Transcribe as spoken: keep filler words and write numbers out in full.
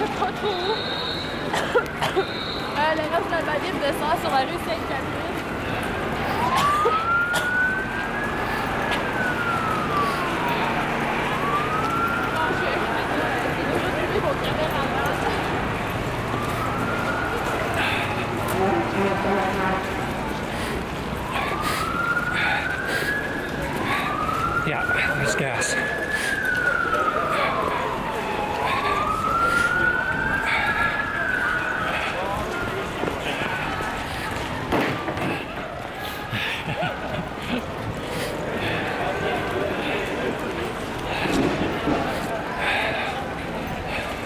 pas trop haut. euh, le reste de la Manif descend sur la rue Sainte-Catherine. Yeah, there's gas.